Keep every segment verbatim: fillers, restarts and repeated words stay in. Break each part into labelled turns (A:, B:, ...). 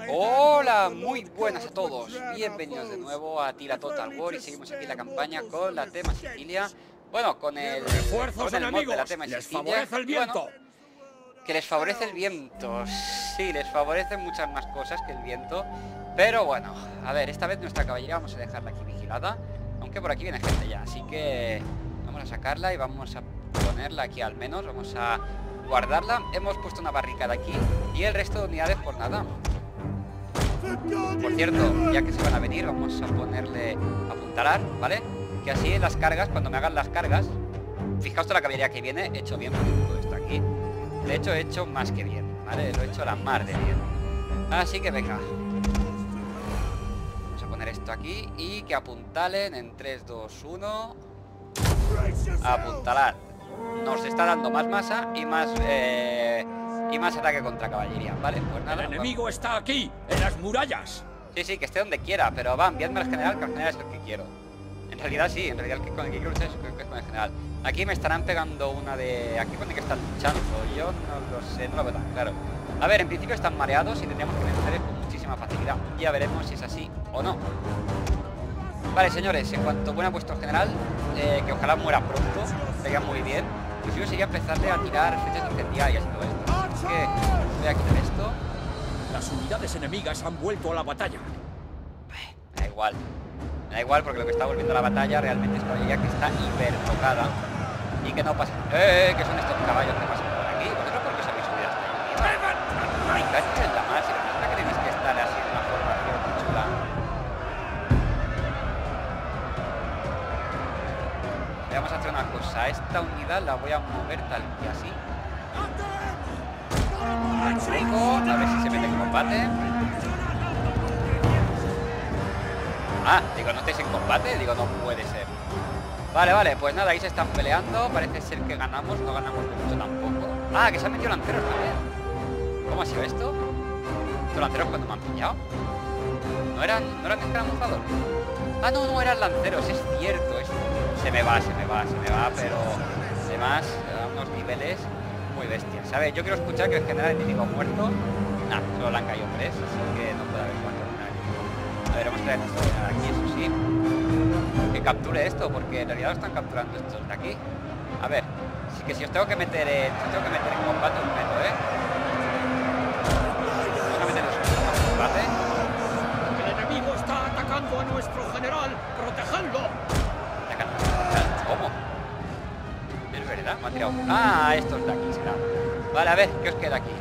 A: Hola, muy buenas a todos. Bienvenidos de nuevo a Tira Total War y seguimos aquí la campaña con la Tema Sicilia. Bueno, con el, con el mod de la Tema
B: les
A: Sicilia.
B: favorece el viento.
A: Bueno, que les favorece el viento. Sí, les favorece muchas más cosas que el viento. Pero bueno, a ver, esta vez nuestra caballería vamos a dejarla aquí vigilada. Aunque por aquí viene gente ya, así que vamos a sacarla y vamos a ponerla aquí al menos. Vamos a guardarla. Hemos puesto una barricada aquí y el resto de unidades por nada. Por cierto, ya que se van a venir, vamos a ponerle apuntalar, ¿vale? Que así en las cargas, cuando me hagan las cargas, fijaos toda la caballería que viene, he hecho bien todo esto aquí. De hecho, he hecho más que bien, ¿vale? Lo he hecho a la mar de bien. Así que venga. Vamos a poner esto aquí y que apuntalen en tres, dos, uno. Apuntalar. Nos está dando más masa y más... Eh... Y más ataque contra caballería, ¿vale? Pues nada.
B: El enemigo vamos. Está aquí, en las murallas.
A: Sí, sí, que esté donde quiera, pero va, enviadme al general, que al general es el que quiero. En realidad sí, en realidad el que con el que quiero luchar es, creo que es con el general. Aquí me estarán pegando una de... Aquí pone que están luchando, yo no lo sé, no lo veo tan claro. A ver, en principio están mareados y tendríamos que vencer con muchísima facilidad. Ya veremos si es así o no. Vale, señores, en cuanto buena puesto el general, eh, que ojalá muera pronto, sería muy bien. Pues yo sería empezarle a tirar flechas incendiarias y todo esto. Así que voy a quitar esto.
B: Las unidades enemigas han vuelto a la batalla.
A: Me da igual. Me da igual porque lo que está volviendo a la batalla realmente es caballería que está hiper tocada. Y que no pasa. ¡Eh! ¿Qué son estos caballos que pasan por aquí? ¿Vosotros por qué os habéis subido hasta ahí arriba? ¡Ay, cachos en la mar! Si resulta que tenéis que estar así en una formación chula. Vamos a hacer una cosa. Esta unidad la voy a mover tal que así. A ver si se mete en combate. Ah, digo, ¿no estáis en combate? Digo, no puede ser. Vale, vale, pues nada, ahí se están peleando. Parece ser que ganamos, no ganamos mucho tampoco. Ah, que se han metido lanceros también. ¿Cómo ha sido esto? ¿Estos lanceros cuando me han pillado? ¿No eran, no eran escaramuzadores? Ah, no, no eran lanceros, es cierto. Es... Se me va, se me va, se me va, pero además a unos niveles muy bestias. ¿Sabes? Yo quiero escuchar que el general enemigo muerto. Nah, solo le han caído tres, así que no puede haber cuatro generales. A ver, vamos a traer nuestro general aquí, eso sí. Que capture esto, porque en realidad lo están capturando estos de aquí. A ver, sí que si os tengo que meter en, si os tengo que meter en combate, os meto, ¿eh? Vamos a meternos en combate.
B: El enemigo está atacando a nuestro general. ¡Protegedlo!
A: ¿Cómo? Es verdad, me ha tirado. Ah, estos de aquí será. Vale, a ver, ¿qué os queda aquí?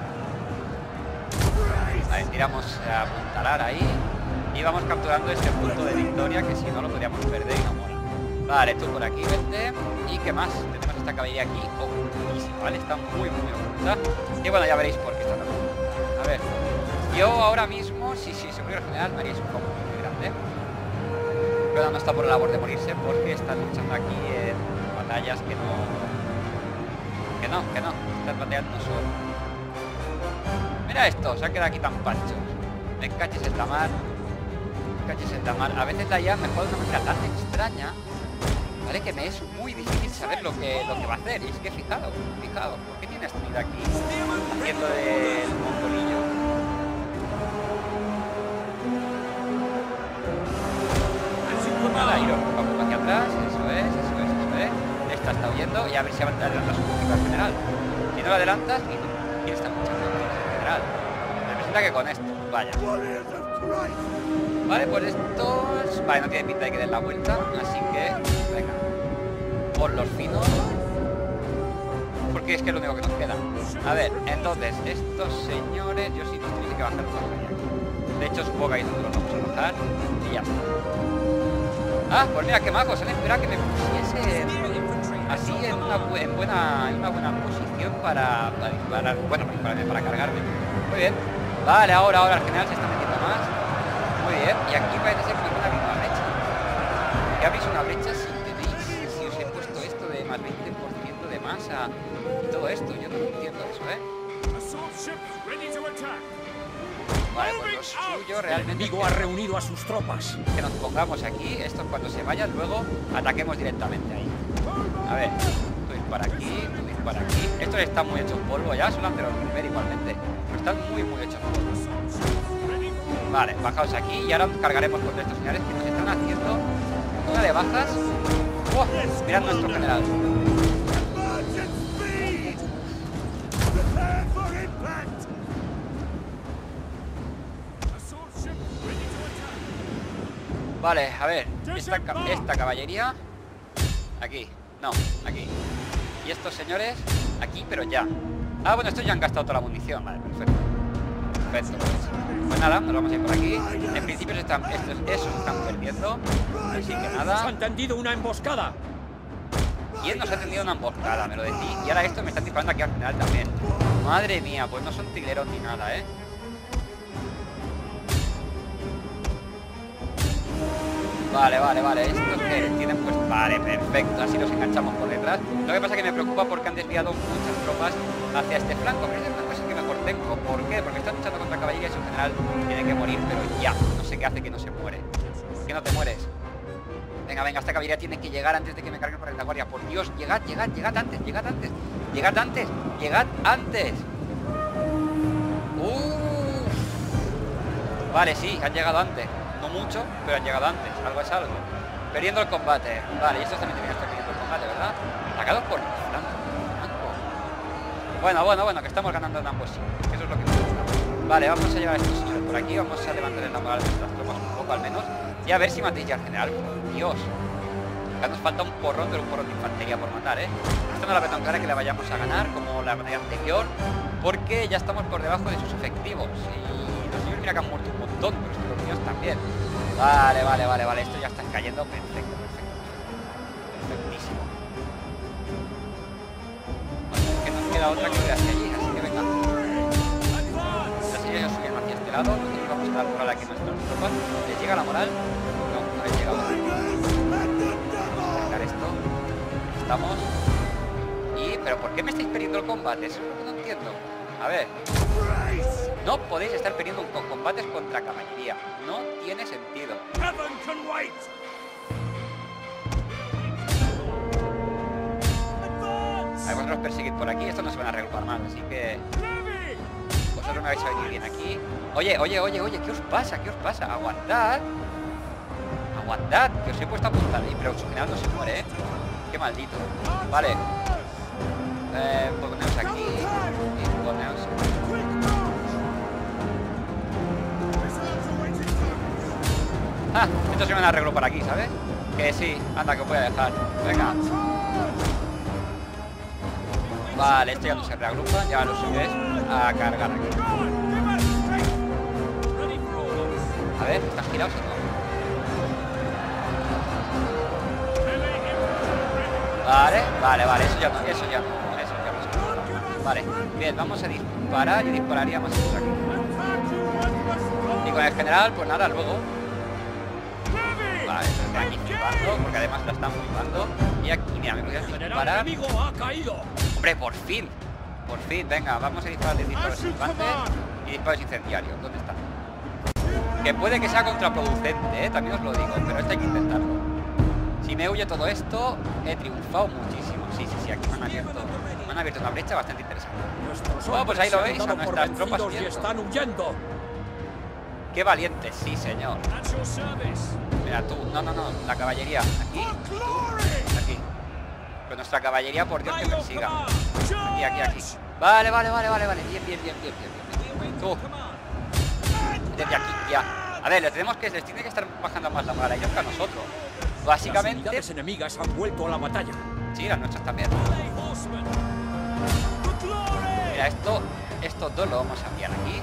A: A ver, tiramos a apuntalar ahí. Y vamos capturando este punto de victoria, que si no lo podríamos perder y no mola. Vale, tú por aquí, vente. ¿Y qué más? Tenemos esta caballería aquí ocultísima, ¿vale? Está muy, muy oculta. Y bueno, ya veréis por qué está tan oculta. A ver, yo ahora mismo, sí, sí, si hubiera general, me haríais un poco muy grande. Pero no está por la labor de morirse porque están luchando aquí en batallas que no... Que no, que no. Estas batallas no son... Mira esto, se ha quedado aquí tan pancho. Me caches en la mar. Me caches en la mar. A veces la I A me juega de una manera tan extraña, ¿vale? Que me es muy difícil saber lo que, lo que va a hacer. Y es que fijaos, fijaos. ¿Por qué tiene esta unidad aquí haciendo del mongolillo? Nada, iros poco a poco hacia atrás, eso es, eso es, eso es. Esta está huyendo y a ver si adelantas un poquito al general. Si no lo adelantas, y no. ¿Quién está luchando con el general? Me presenta que con esto, vaya. Vale, pues estos... Vale, no tiene pinta de que den la vuelta, así que... Venga. Por los finos. Porque es que es lo único que nos queda. A ver, entonces, estos señores... Yo sí nos tienen que bajar por aquí. De hecho, supongo que ahí nosotros vamos a bajar y ya está. Ah, pues mira qué mago, se me esperaba que me pusiese así en una, en buena, en una buena posición para, para disparar, bueno, para, para cargarme. Muy bien. Vale, ahora, ahora el general se está metiendo más. Muy bien. Y aquí parece ser que me una brecha. ¿Qué abrís una brecha si tenéis, si os he puesto esto de más veinte por ciento de masa y todo esto? Yo no entiendo eso, ¿eh? Vale, pues lo suyo realmente...
B: El enemigo ha reunido a sus tropas.
A: Que nos pongamos aquí, estos cuando se vayan, luego ataquemos directamente ahí. A ver, tú ir para aquí, tú ir para aquí. Estos están muy hechos polvo ya, son lanceros primer igualmente. Pero están muy, muy hechos polvo. Vale, bajaos aquí y ahora nos cargaremos contra estos señores que nos están haciendo una de bajas. ¡Oh! Mirad nuestro general. Vale, a ver, esta, esta caballería aquí, no, aquí. Y estos señores aquí, pero ya. Ah, bueno, estos ya han gastado toda la munición. Vale, perfecto. Perfecto, pues. Pues nada, nos vamos a ir por aquí. En principio se están, estos, esos se están perdiendo. Así que nada.
B: Nos han tendido una emboscada.
A: ¿Quién nos ha tendido una emboscada? Me lo decís. Y ahora estos me están disparando aquí al final también. Madre mía, pues no son tigreros ni nada, ¿eh? Vale, vale, vale. Estos que tienen pues... Vale, perfecto. Así los enganchamos por detrás. Lo que pasa es que me preocupa porque han desviado muchas tropas hacia este flanco. Pero es una cosa que mejor tengo. ¿Por qué? Porque están luchando contra caballería y su general tiene que morir, pero ya. No sé qué hace que no se muere. ¿Por qué no te mueres? Venga, venga, esta caballería tiene que llegar antes de que me carguen por retaguardia. Por Dios, llegad, llegad, llegad antes, llegad antes. Llegad antes, llegad antes. Uh. Vale, sí, han llegado antes. No mucho, pero han llegado antes. Algo es algo. Perdiendo el combate. Vale, y estos también deberían estar perdiendo el combate, ¿verdad? Atacados por flanco. flanco. Bueno, bueno, bueno, que estamos ganando en ambos sitios. Eso es lo que me gusta. Vale, vamos a llevar a estos señores por aquí. Vamos a levantar la moral de nuestras tropas un poco al menos. Y a ver si matéis ya al general. Por Dios. Acá nos falta un porrón, pero un porrón de infantería por matar, ¿eh? Esto no la veo tan clara que la vayamos a ganar como la batalla anterior, porque ya estamos por debajo de sus efectivos. Y los señores mira que han muerto un montón, pero los míos también. Vale, vale, vale, vale. Esto ya está cayendo. Perfecto, perfecto, perfecto. Perfectísimo. Bueno, es que nos queda otra que ver hacia allí, así que venga. Las señores ya subieron hacia este lado. Nosotros vamos a dar moral aquí a nuestras tropas. ¿Les llega la moral? No, no les llega. Esto estamos y pero ¿por qué me estáis perdiendo el combate? Eso es lo que no entiendo. A ver, no podéis estar perdiendo con combates contra caballería, no tiene sentido. A ver, vosotros perseguid por aquí, estos no se van a reagrupar más, así que vosotros me vais a venir bien aquí. Oye, oye, oye, oye, ¿qué os pasa? ¿Qué os pasa? Aguantad. Aguantad, que os he puesto a apuntar ahí, pero su general no se muere, ¿eh? Qué maldito. Vale. Eh, poneos aquí. Y poneos aquí. Ah, estos se van a reagrupar aquí, ¿sabes? Que sí, anda, que os voy a dejar. Venga. Vale, este ya no se reagrupa, ya lo subes a cargar aquí. A ver, ¿están girados o no? Vale, vale, vale, eso ya no, eso ya no, eso ya no. Vale, bien, vamos a disparar y dispararía más aquí. Y con el general, pues nada, luego. Vale, se están aquí flipando, porque además la están flipando. Y aquí, mira, me voy a disparar. Hombre, por fin, por fin, venga, vamos a disparar de disparos infantes y disparos incendiarios. ¿Dónde están? Que puede que sea contraproducente, ¿eh? También os lo digo, pero esto hay que intentarlo. Si me huye todo esto, he triunfado muchísimo. Sí, sí, sí, aquí me han abierto, me han abierto una brecha bastante interesante. Oh, pues ahí lo veis, a nuestras tropas
B: están huyendo.
A: Qué valientes, sí, señor. Mira, tú, no, no, no, la caballería, aquí, tú, aquí. Con nuestra caballería, por Dios, que persiga. Aquí, aquí, aquí. Vale, vale, vale, vale, vale, bien, bien, bien, bien, bien, bien. Tú. Desde aquí, ya. A ver, le tenemos que, les tiene que estar bajando más la moral a ellos que a nosotros. Básicamente...
B: Las unidades enemigas han vuelto a la batalla.
A: Sí, las nuestras también. Mira, esto, estos dos lo vamos a enviar aquí.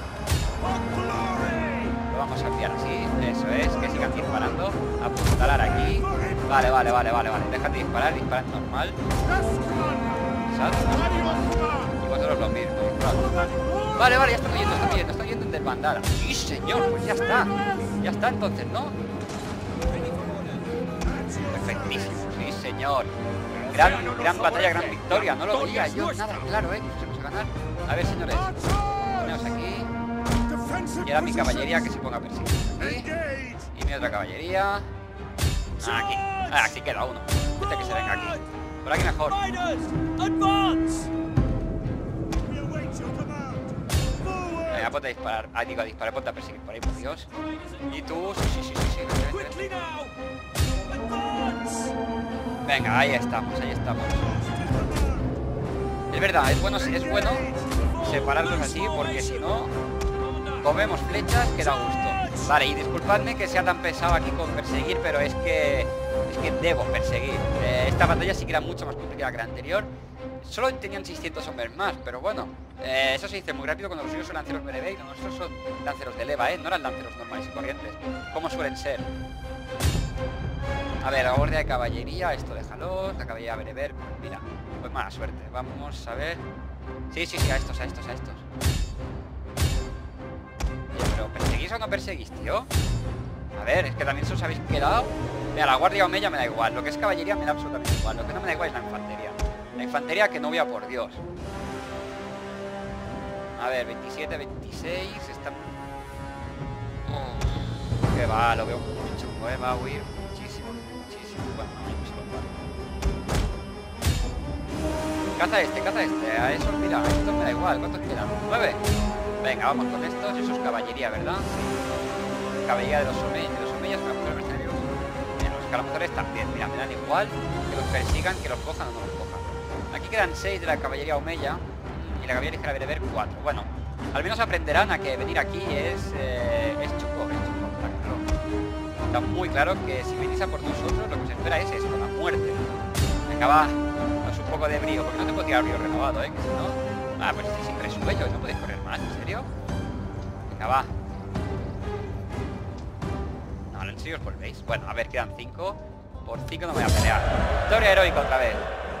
A: Lo vamos a enviar así, eso es, que sigan disparando. Apuntalar aquí. Vale, vale, vale, vale, vale. Dejan de disparar, disparan normal. Salto. Y vosotros lo mismo. Vale, vale, ya están yendo, están yendo, están yendo en desbandada. Sí, señor, pues ya está. Ya está entonces, ¿no? Perfectísimo, sí señor. Gran, gran batalla, gran victoria. No lo veía yo nada claro, eh. Que vamos a ganar. A ver, señores. Ponemos aquí. Y ahora mi caballería que se ponga a perseguir. Aquí. Y mi otra caballería. Aquí. Ah, aquí queda uno. Este que se venga aquí. Por aquí mejor. Venga, ponte a disparar. Ah, digo a disparar, ponte a perseguir por ahí, por Dios. Y tú, sí, sí, sí, sí, sí. Vente, vente, vente. Venga, ahí estamos, ahí estamos. Es verdad, es bueno, es bueno separarlos así, porque si no, comemos flechas que da gusto. Vale, y disculpadme que sea tan pesado aquí con perseguir, pero es que es que debo perseguir. Eh, esta batalla sí que era mucho más complicada que la anterior. Solo tenían seiscientos hombres más, pero bueno, eh, eso se dice muy rápido cuando los suyos son lanceros bereber y los nuestros son lanceros de leva, ¿eh? No eran lanceros normales y corrientes, como suelen ser. A ver, la guardia de caballería, esto déjalo, la caballería bereber, mira, pues mala suerte. Vamos a ver. Sí, sí, sí, a estos, a estos, a estos. Oye, pero ¿perseguís o no perseguís, tío? A ver, es que también se os habéis quedado. Mira, la guardia omeya me da igual, lo que es caballería me da absolutamente igual. Lo que no me da igual es la infantería. La infantería que no voy a por Dios. A ver, veintisiete, veintiséis, está... Oh, que va, lo veo mucho, eh, va a huir muchísimo, muchísimo. Bueno, no, no se lo caza este, caza este, a eso, mira, a estos me da igual, ¿cuántos quedan? ¿Nueve? Venga, vamos con estos, eso es caballería, ¿verdad? Sí. Caballería de los omeyas, de los omeyas, para poder mercenarios. Los escaramuzadores también, mira, me dan igual que los persigan, que los cojan o no los cojan. Aquí quedan seis de la caballería omeya y la caballería ligera bereber cuatro. Bueno, al menos aprenderán a que venir aquí es eh, es chuco, es chuco, está claro. Está muy claro que si venís a por nosotros lo que os espera es esto, la muerte. Venga, va, daos un poco de brío, porque no te puedo tirar brío renovado, eh, que si no... Ah, pues estoy sin resuello, no podéis correr más, ¿en serio? Venga, va. No, ¿en serio os volvéis? Bueno, a ver, quedan cinco. Por cinco no me voy a pelear. Victoria heroica otra vez.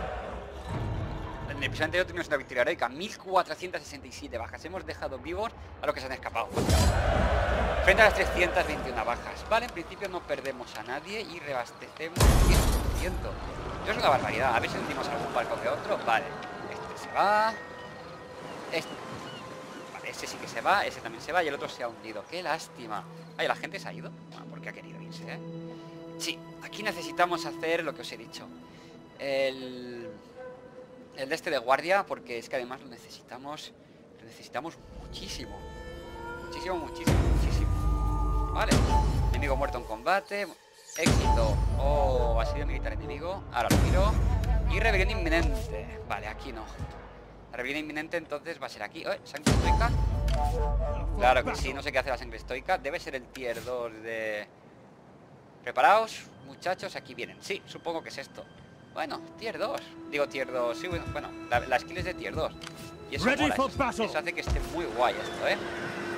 A: En el episodio anterior tuvimos una victoria heroica, mil cuatrocientas sesenta y siete bajas. Hemos dejado vivos a los que se han escapado. Frente a las trescientas veintiuna bajas. Vale, en principio no perdemos a nadie y reabastecemos diez por ciento. Eso es una barbaridad. A ver si sentimos algún barco que otro. Vale, este se va. Este... Vale, ese sí que se va, ese también se va y el otro se ha hundido. ¡Qué lástima! Ay, la gente se ha ido. Bueno, porque ha querido irse, ¿eh? Sí, aquí necesitamos hacer lo que os he dicho. El... El de este de guardia, porque es que además lo necesitamos. Lo necesitamos muchísimo. Muchísimo, muchísimo, muchísimo. Vale. Enemigo muerto en combate. Éxito. Oh, asedio militar enemigo. Ahora lo miro. Y rebelión inminente. Vale, aquí no. La rebelión inminente entonces va a ser aquí. ¿Eh? ¿Sangre estoica? Claro que sí, no sé qué hace la sangre estoica. Debe ser el tier dos de... Preparaos, muchachos, aquí vienen. Sí, supongo que es esto. Bueno, tier dos. Digo tier dos, sí, bueno, bueno la, la skill es de tier dos. Y eso mola, eso, eso hace que esté muy guay esto, ¿eh?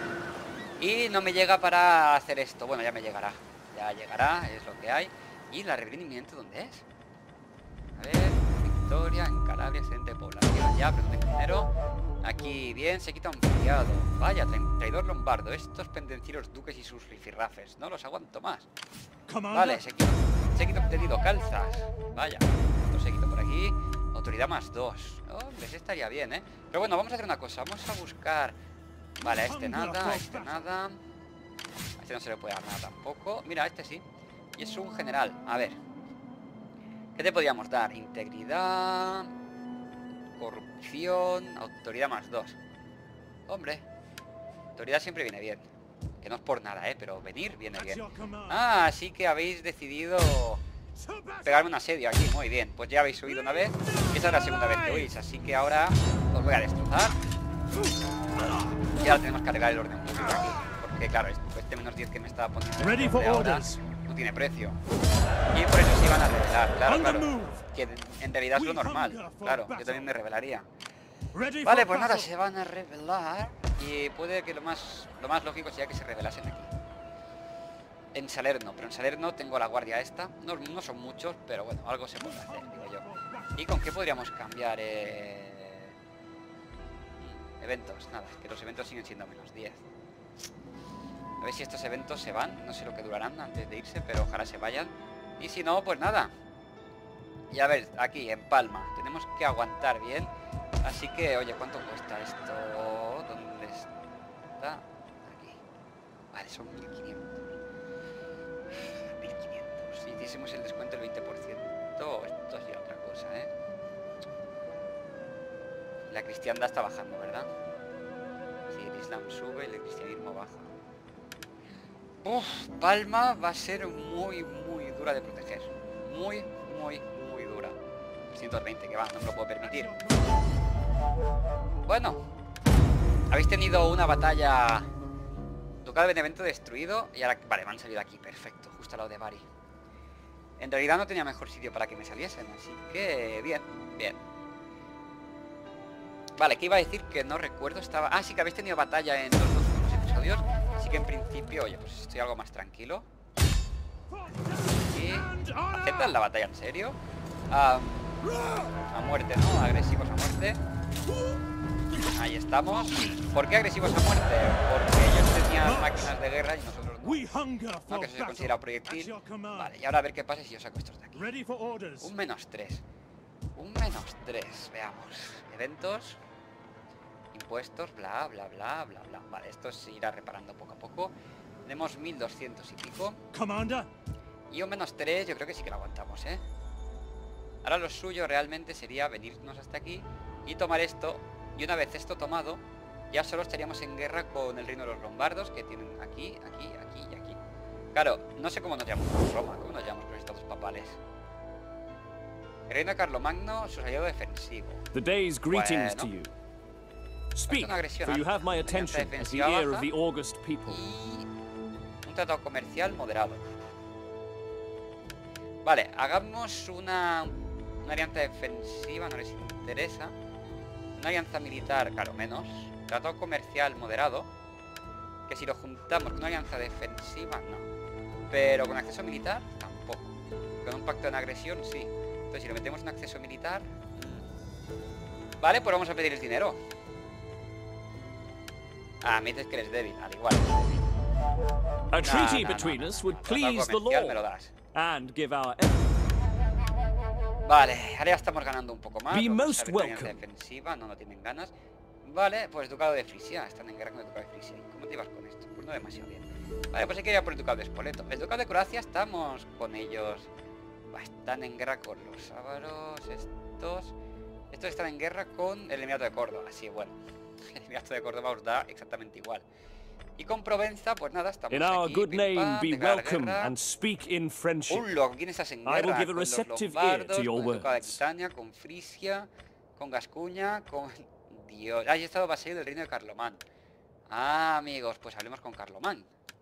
A: Y no me llega para hacer esto. Bueno, ya me llegará. Ya llegará, es lo que hay. ¿Y la rebelión inminente dónde es? A ver, Victoria, en Calabria, excelente población. Ya, pero no tengo dinero. Aquí, bien, se quita un criado. Vaya, tra traidor lombardo. Estos pendencieros duques y sus rifirrafes. No los aguanto más. Vale, se quita, se quita obtenido calzas. Vaya, otro se quita por aquí. Autoridad más dos. Hombre, ese estaría bien, ¿eh? Pero bueno, vamos a hacer una cosa. Vamos a buscar... Vale, a este nada, a este nada. A este no se le puede dar nada tampoco. Mira, a este sí. Y es un general. A ver. ¿Qué te podríamos dar? Integridad... Corrupción... Autoridad más dos. Hombre, autoridad siempre viene bien. Que no es por nada, ¿eh? Pero venir viene bien. Ah, así que habéis decidido pegarme un asedio aquí. Muy bien, pues ya habéis subido una vez. Y esa es la segunda vez que huís. Así que ahora os voy a destrozar. Y ahora tenemos que arreglar el orden público aquí. Porque claro, este menos diez que me estaba poniendo ahora no tiene precio. Y por eso se iban a revelar. Claro, claro. Que en realidad es lo normal. Claro, yo también me revelaría. Vale, pues nada, se van a revelar. Y puede que lo más lo más lógico sea que se revelasen aquí. En Salerno, pero en Salerno tengo la guardia esta. No, no son muchos, pero bueno, algo se puede hacer, digo yo. ¿Y con qué podríamos cambiar? Eh... Eventos, nada, que los eventos siguen siendo menos diez. A ver si estos eventos se van. No sé lo que durarán antes de irse, pero ojalá se vayan. Y si no, pues nada. Y a ver, aquí en Palma tenemos que aguantar bien. Así que, oye, ¿cuánto cuesta esto? ¿Dónde está? Aquí. Vale, son mil quinientos. mil quinientos. Si hiciésemos el descuento del veinte por ciento, esto sería otra cosa, ¿eh? La cristiandad está bajando, ¿verdad? Sí, Islam sube y el cristianismo baja. Uf, Palma va a ser muy, muy dura de proteger. Muy, muy, muy dura. trescientos veinte, que va, no me lo puedo permitir. Bueno, habéis tenido una batalla. Ducado de Benevento destruido. Y ahora, vale, me han salido aquí, perfecto, justo al lado de Bari. En realidad no tenía mejor sitio para que me saliesen, así que bien, bien. Vale, ¿qué iba a decir? Que no recuerdo, estaba... Ah, sí, que habéis tenido batalla en los dos últimos episodios. Así que en principio, oye, pues estoy algo más tranquilo. Y... ¿aceptan la batalla en serio? Um, a muerte, ¿no? Agresivos a muerte. Ahí estamos. ¿Por qué agresivos a muerte? Porque ellos tenían máquinas de guerra y nosotros no. No, que eso se considera proyectil. Vale, y ahora a ver qué pasa si yo saco estos de aquí. Un menos tres. Un menos tres, veamos. Eventos. Impuestos, bla, bla, bla, bla, bla. Vale, esto se irá reparando poco a poco. Tenemos mil doscientos y pico. Y un menos tres yo creo que sí que lo aguantamos, ¿eh? Ahora lo suyo realmente sería venirnos hasta aquí y tomar esto. Y una vez esto tomado, ya solo estaríamos en guerra con el reino de los lombardos, que tienen aquí, aquí, aquí y aquí. Claro, no sé cómo nos llamamos con Roma, cómo nos llamamos con estados papales. El reino de Carlomagno, su aliado defensivo.
C: The day's greetings to you. Speak, for you have my attention as the ear of the august people.
A: Y un tratado comercial moderado. Vale, hagamos una, una alianza defensiva, no les interesa. Una alianza militar, claro, menos. Tratado comercial moderado. Que si lo juntamos con una alianza defensiva, no. Pero con acceso militar, tampoco. Con un pacto de agresión, sí. Entonces si lo metemos en acceso militar... Vale, pues vamos a pedir el dinero. Ah, me dices que eres débil, al igual.
C: A treaty between us would please the Lord and give our...
A: Vale, ahora ya estamos ganando un poco más.
C: Be most welcome.
A: Defensiva, no, no tienen ganas. Vale, pues Ducado de Frisia. Están en guerra con el Ducado de Frisia. ¿Cómo te ibas con esto? Pues no demasiado bien. Vale, pues hay que ir a por el Ducado de Spoleto. El Ducado de Croacia estamos con ellos. Están en guerra con los ávaros. Estos. Estos están en guerra con el Emirato de Córdoba. Así, bueno. El Emirato de Córdoba os da exactamente igual. Y con Provenza, pues nada, estamos
C: in our
A: aquí.
C: good
A: Pim,
C: name,
A: pam,
C: be welcome and speak in friendship.
A: Un loco, ¿quién estás en guerra?
C: I will give a
A: con los
C: receptive ear
A: lombardos,
C: to your
A: con el Ducado de
C: words.
A: Aquitania, con Frisia, con Gascuña, con... Dios, ah, he estado vasallo del reino de Carlomán. Ah, amigos, pues hablemos con Carlomán.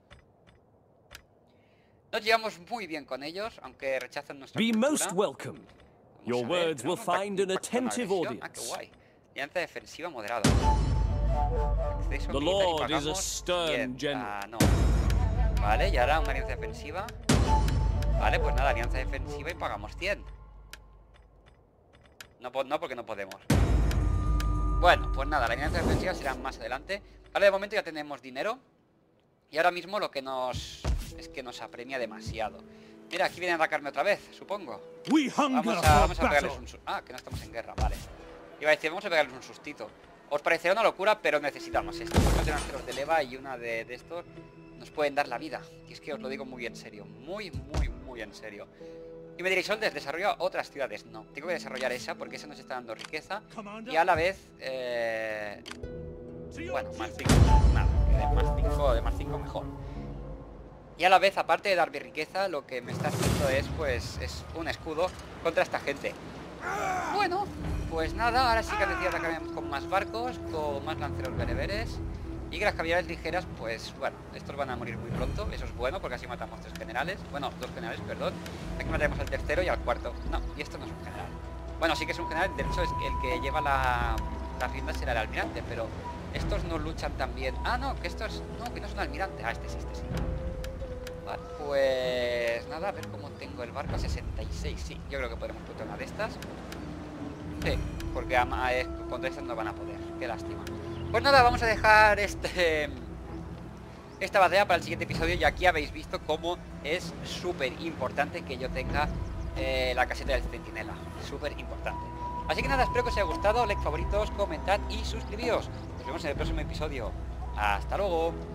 A: Nos llevamos muy bien con ellos, aunque rechazan nuestra
C: Be
A: cultura.
C: most welcome.
A: Vamos
C: Your
A: a ver,
C: words will
A: tenemos un pac-
C: find
A: un
C: an
A: pacto con
C: attentive
A: agresión. Ah, qué
C: audience.
A: guay. Alianza defensiva moderada. Acceso
C: The
A: militar y
C: Lord is a
A: pagamos
C: stern
A: cien.
C: general.
A: Ah, no. Vale, y ahora una alianza defensiva. Vale, pues nada, alianza defensiva y pagamos cien. No, po- no porque no podemos. Bueno, pues nada, la alianza defensiva será más adelante. Ahora de momento ya tenemos dinero. Y ahora mismo lo que nos... es que nos apremia demasiado. Mira, aquí vienen a atacarme otra vez, supongo. Vamos a, vamos a pegarles un... su- Ah, que no estamos en guerra, vale. Iba a decir, vamos a pegarles un sustito. Os parecerá una locura, pero necesitamos esto. Porque de lanceros de leva y una de, de estos nos pueden dar la vida. Y es que os lo digo muy en serio. Muy, muy, muy en serio. Y me diréis, Soldes, desarrolla otras ciudades. No, tengo que desarrollar esa porque esa nos está dando riqueza. Y a la vez... Eh... Bueno, más cinco. Nada, que de más cinco, de más cinco mejor. Y a la vez, aparte de darme riqueza, lo que me está haciendo es, pues, es un escudo contra esta gente. Bueno, pues nada, ahora sí que han decidido atacar con más barcos, con más lanceros bereberes. Y que las caballerías ligeras, pues, bueno, estos van a morir muy pronto. Eso es bueno, porque así matamos tres generales. Bueno, dos generales, perdón. Aquí mataremos al tercero y al cuarto. No, y esto no es un general. Bueno, sí que es un general, de hecho es el que lleva la, las riendas será el almirante, pero estos no luchan tan bien. Ah, no, que estos, no, que no es un almirante. Ah, este sí, este sí. Vale, pues nada, a ver cómo tengo el barco. Sesenta y seis, sí, yo creo que podremos putar una de estas. Sí, porque ama, eh, contra estas no van a poder. Qué lástima. Pues nada, vamos a dejar este esta batalla para el siguiente episodio. Y aquí habéis visto cómo es súper importante que yo tenga eh, la caseta del centinela. Súper importante. Así que nada, espero que os haya gustado. Like, favoritos, comentad y suscribíos. Nos vemos en el próximo episodio. Hasta luego.